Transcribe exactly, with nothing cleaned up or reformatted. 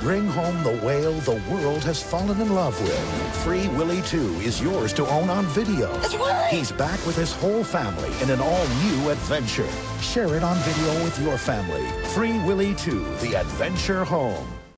Bring home the whale the world has fallen in love with. Free Willy two is yours to own on video. It's Willy! He's back with his whole family in an all-new adventure. Share it on video with your family. Free Willy two, the adventure home.